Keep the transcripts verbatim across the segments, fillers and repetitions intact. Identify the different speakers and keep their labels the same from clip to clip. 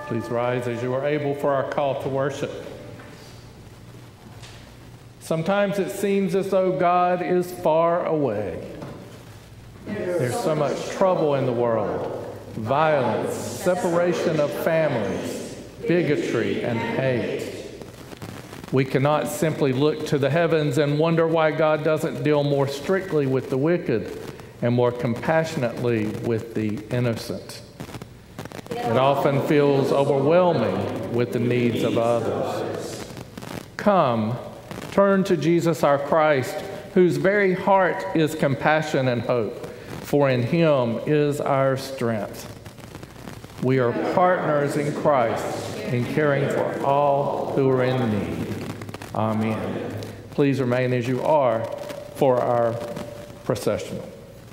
Speaker 1: Please rise as you are able for our call to worship. Sometimes it seems as though God is far away. There's so much trouble in the world, violence, separation of families, bigotry, and hate. We cannot simply look to the heavens and wonder why God doesn't deal more strictly with the wicked and more compassionately with the innocent. It often feels overwhelming with the needs of others. Come, turn to Jesus our Christ, whose very heart is compassion and hope, for in him is our strength. We are partners in Christ in caring for all who are in need. Amen. Please remain as you are for our processional.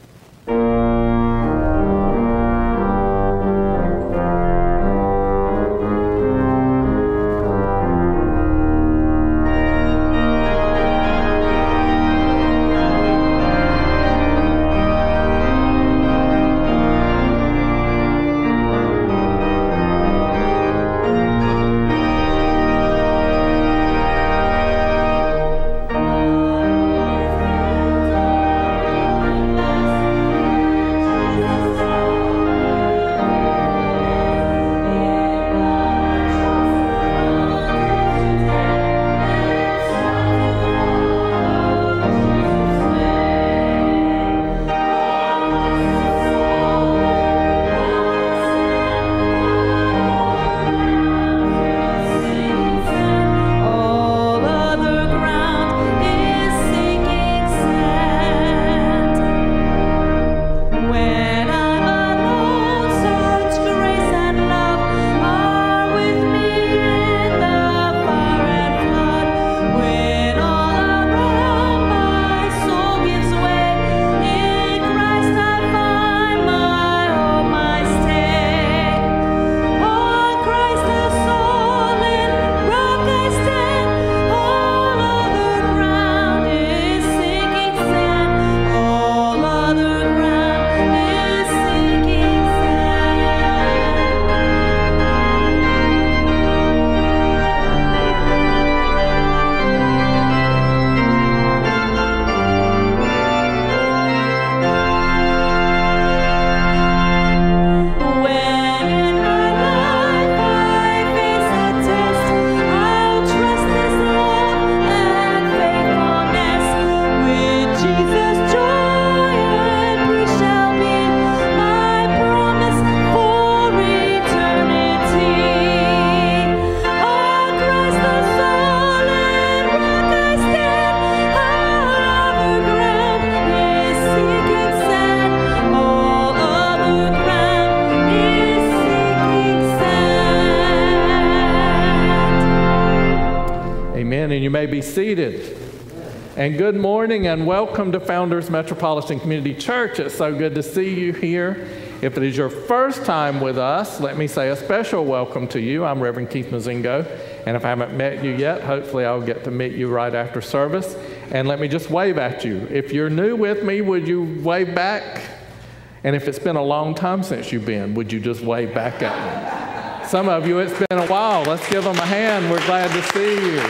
Speaker 1: Be seated. And good morning and welcome to Founders Metropolitan Community Church. It's so good to see you here. If it is your first time with us, let me say a special welcome to you. I'm Reverend Keith Mazingo, and if I haven't met you yet, hopefully I'll get to meet you right after service. And let me just wave at you. If you're new with me, would you wave back? And if it's been a long time since you've been, would you just wave back at me? Some of you, it's been a while. Let's give them a hand. We're glad to see you.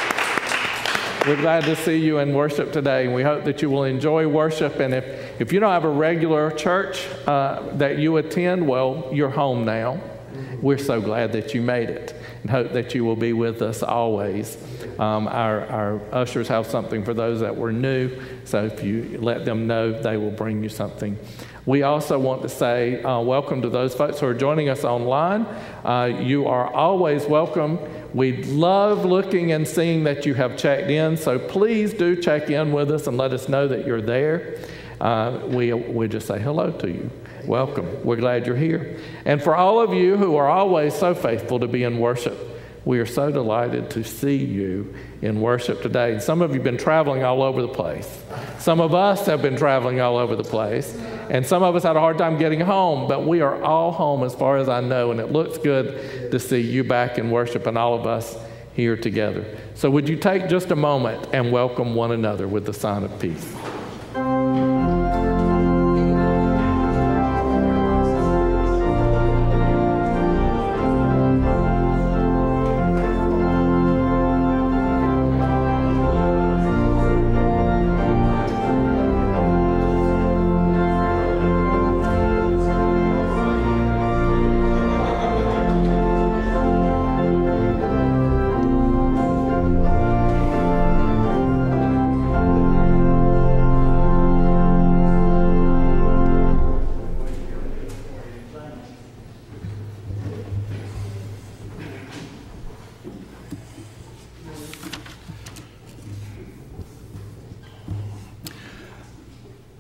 Speaker 1: We're glad to see you in worship today, and we hope that you will enjoy worship. And if, if you don't have a regular church uh, that you attend, well, you're home now. We're so glad that you made it and hope that you will be with us always. Um, our, our ushers have something for those that were new, so if you let them know, they will bring you something. We also want to say uh, welcome to those folks who are joining us online. Uh, you are always welcome. We love looking and seeing that you have checked in, so please do check in with us and let us know that you're there. Uh, we, we just say hello to you. Welcome. We're glad you're here. And for all of you who are always so faithful to be in worship, we are so delighted to see you in worship today. Some of you have been traveling all over the place. Some of us have been traveling all over the place. And some of us had a hard time getting home, but we are all home as far as I know, and it looks good to see you back in worship and all of us here together. So would you take just a moment and welcome one another with the sign of peace?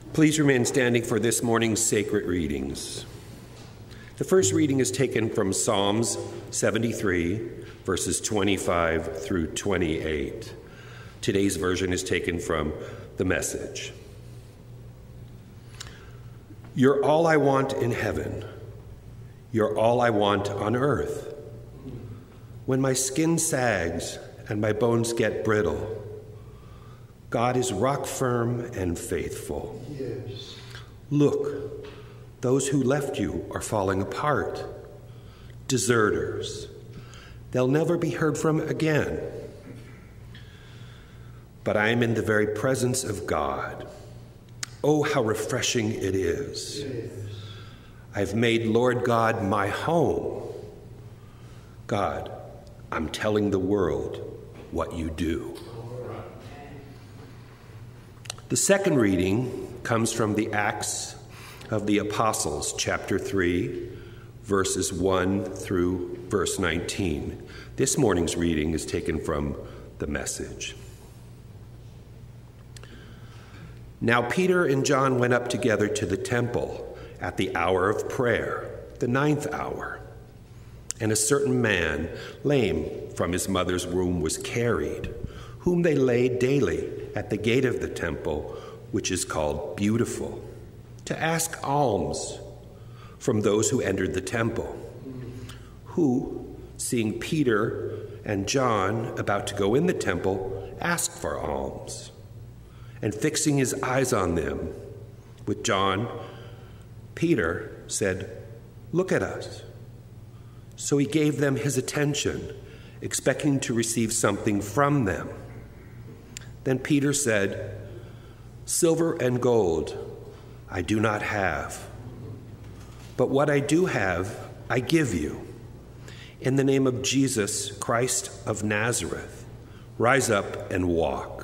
Speaker 2: Please remain standing for this morning's sacred readings. The first reading is taken from Psalms seventy-three, verses twenty-five through twenty-eight. Today's version is taken from the Message. You're all I want in heaven. You're all I want on earth. When my skin sags and my bones get brittle, God is rock firm and faithful. Yes. Look, those who left you are falling apart. Deserters. They'll never be heard from again. But I am in the very presence of God. Oh, how refreshing it is. Yes. I've made Lord God my home. God, I'm telling the world what you do. The second reading comes from the Acts of the Apostles, chapter three, verses one through verse nineteen. This morning's reading is taken from the Message. Now Peter and John went up together to the temple at the hour of prayer, the ninth hour. And a certain man, lame from his mother's womb, was carried, whom they laid daily at the gate of the temple, which is called Beautiful, to ask alms from those who entered the temple, who, seeing Peter and John about to go in the temple, asked for alms. And fixing his eyes on them, with John, Peter said, "Look at us." So he gave them his attention, expecting to receive something from them. Then Peter said, "Silver and gold I do not have, but what I do have I give you. In the name of Jesus Christ of Nazareth, rise up and walk."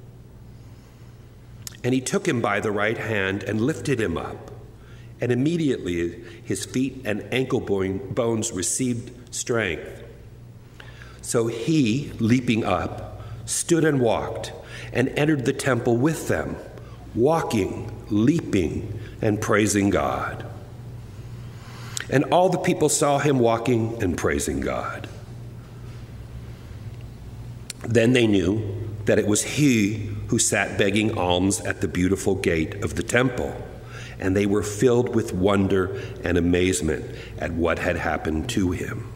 Speaker 2: And he took him by the right hand and lifted him up, and immediately his feet and ankle bones received strength. So he, leaping up, stood and walked, and entered the temple with them, walking, leaping, and praising God. And all the people saw him walking and praising God. Then they knew that it was he who sat begging alms at the Beautiful gate of the temple, and they were filled with wonder and amazement at what had happened to him.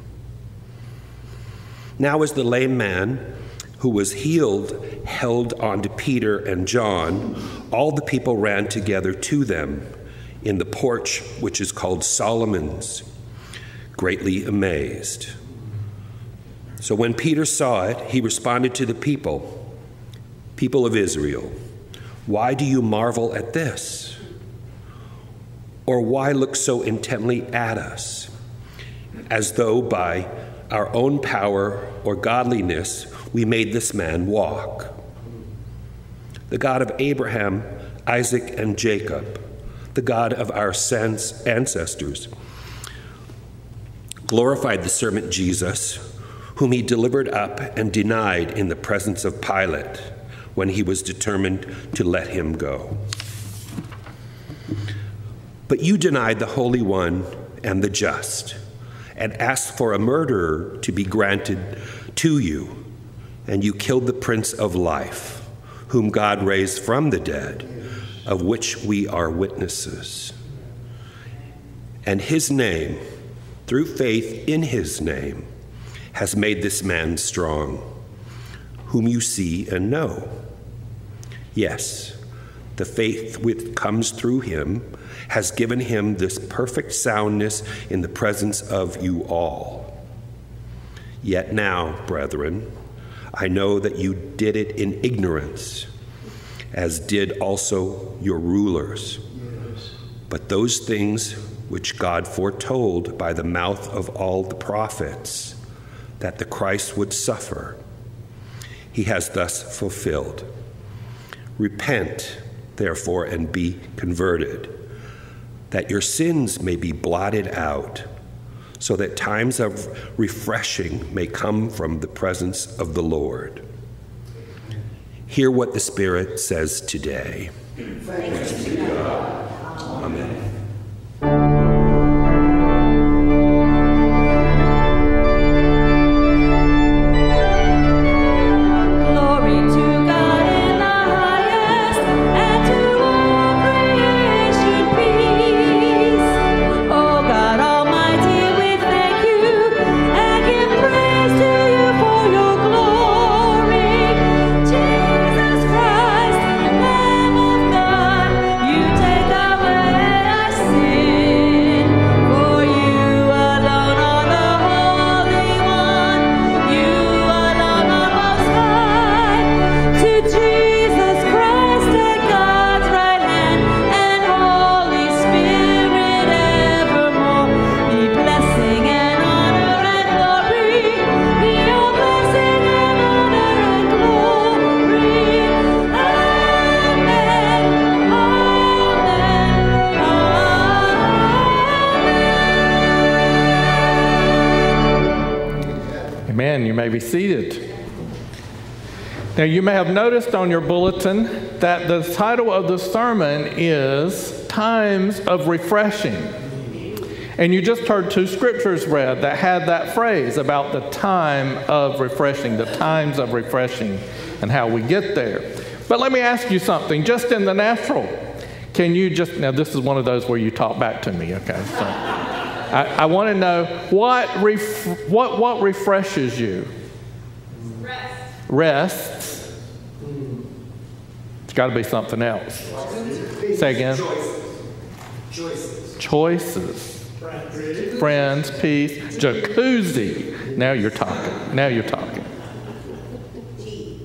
Speaker 2: Now as the lame man who was healed held on to Peter and John, all the people ran together to them in the porch which is called Solomon's, greatly amazed. So when Peter saw it, he responded to the people, "People of Israel, why do you marvel at this? Or why look so intently at us, as though by our own power or godliness we made this man walk? The God of Abraham, Isaac, and Jacob, the God of our ancestors, glorified the servant Jesus, whom he delivered up and denied in the presence of Pilate, when he was determined to let him go. But you denied the Holy One and the just, and asked for a murderer to be granted to you, and you killed the Prince of Life, whom God raised from the dead, of which we are witnesses. And his name, through faith in his name, has made this man strong, whom you see and know. Yes, the faith which comes through him has given him this perfect soundness in the presence of you all. Yet now, brethren, I know that you did it in ignorance, as did also your rulers. Yes. But those things which God foretold by the mouth of all the prophets, that the Christ would suffer, he has thus fulfilled. Repent, therefore, and be converted, that your sins may be blotted out, so that times of refreshing may come from the presence of the Lord. Hear what the Spirit says today. Thanks be to God. Amen.
Speaker 1: Amen. You may be seated. Now, you may have noticed on your bulletin that the title of the sermon is Times of Refreshing. And you just heard two scriptures read that had that phrase about the time of refreshing, the times of refreshing, and how we get there. But let me ask you something, just in the natural. Can you just, now this is one of those where you talk back to me, okay? So. I, I want to know what, ref, what what refreshes you?
Speaker 3: Rest.
Speaker 1: Rest. It's got to be something else. Say again.
Speaker 4: Choices.
Speaker 1: Choices. Friends. Friends, peace. Jacuzzi. Now you're talking. Now you're talking.
Speaker 4: Tea.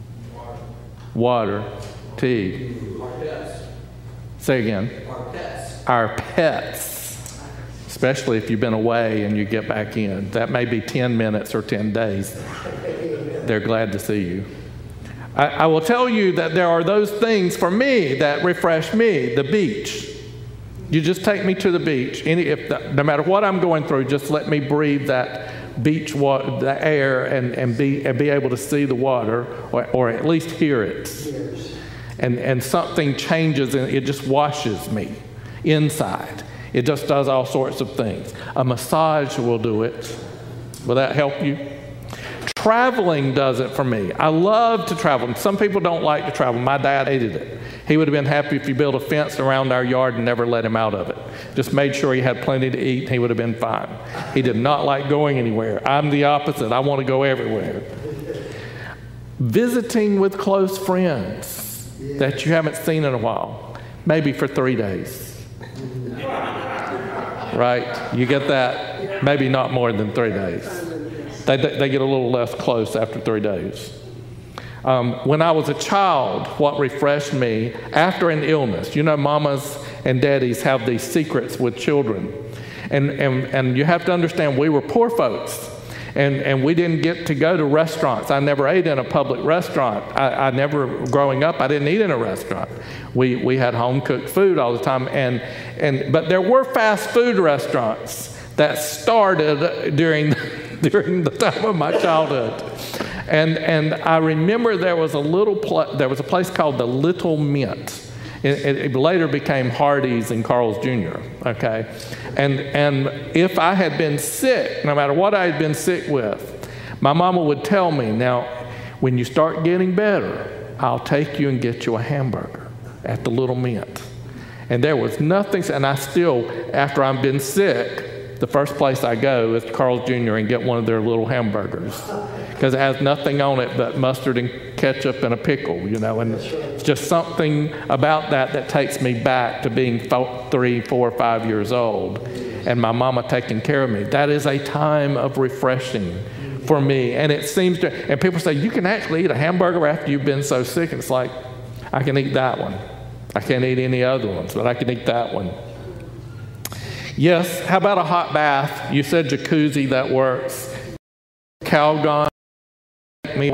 Speaker 1: Water. Tea.
Speaker 4: Our pets.
Speaker 1: Say again.
Speaker 4: Our pets.
Speaker 1: Our pets. Especially if you've been away and you get back in. That may be ten minutes or ten days. They're glad to see you. I, I will tell you that there are those things for me that refresh me. The beach. You just take me to the beach. Any, if the, no matter what I'm going through, just let me breathe that beach water, the air, and, and, be, and be able to see the water, or, or at least hear it. And, and something changes and it just washes me inside. It just does all sorts of things. A massage will do it. Will that help you? Traveling does it for me. I love to travel. Some people don't like to travel. My dad hated it. He would have been happy if you built a fence around our yard and never let him out of it. Just made sure he had plenty to eat, and he would have been fine. He did not like going anywhere. I'm the opposite. I want to go everywhere. Visiting with close friends that you haven't seen in a while, maybe for three days. Right? You get that? Maybe not more than three days. They, they get a little less close after three days. Um, when I was a child, what refreshed me after an illness, you know, mamas and daddies have these secrets with children. And, and, and you have to understand, we were poor folks. And, and we didn't get to go to restaurants. I never ate in a public restaurant. I, I never, growing up, I didn't eat in a restaurant. We, we had home-cooked food all the time. And, and, but there were fast food restaurants that started during, during the time of my childhood. And, and I remember there was a little pl- there was a place called the Little Mint. It, it later became Hardee's and Carl's Junior, okay? And, and if I had been sick, no matter what I had been sick with, my mama would tell me, now, when you start getting better, I'll take you and get you a hamburger at the Little Mint. And there was nothing, and I still, after I've been sick, the first place I go is Carl's Junior and get one of their little hamburgers, because it has nothing on it but mustard and ketchup and a pickle, you know, and it's just something about that that takes me back to being four, three, four, five years old, and my mama taking care of me. That is a time of refreshing for me, and it seems to, and people say, you can actually eat a hamburger after you've been so sick, and it's like, I can eat that one. I can't eat any other ones, but I can eat that one. Yes, how about a hot bath? You said jacuzzi, that works. Calgon, me,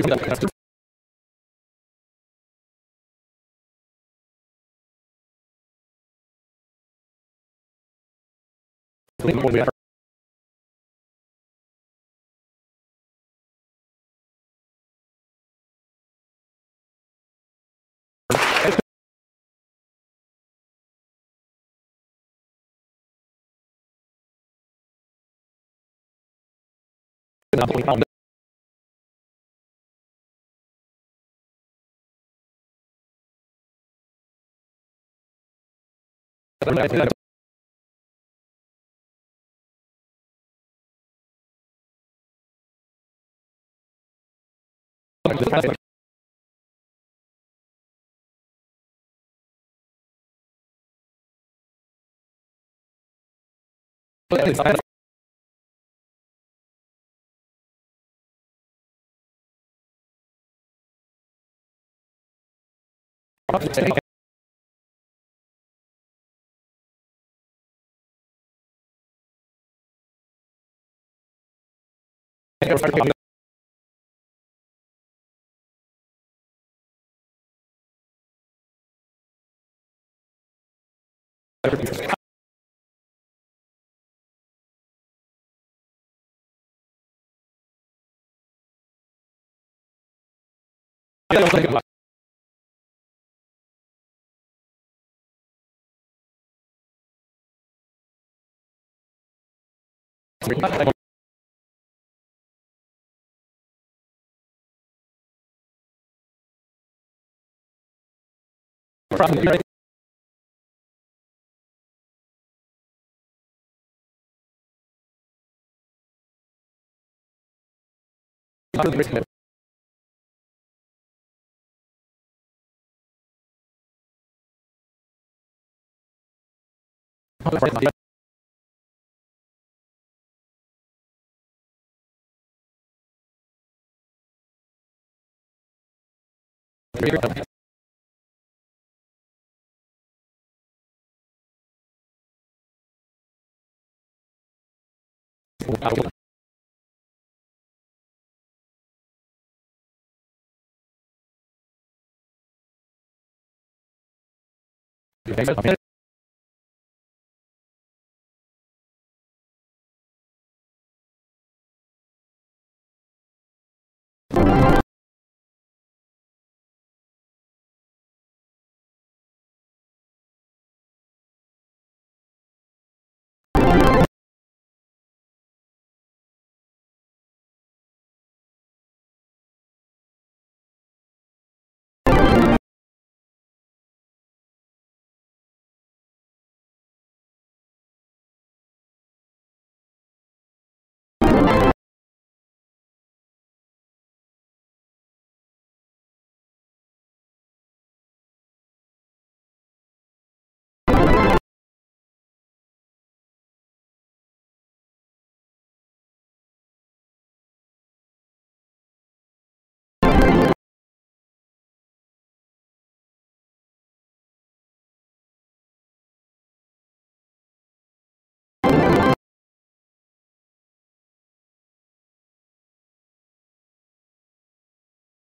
Speaker 1: Okay.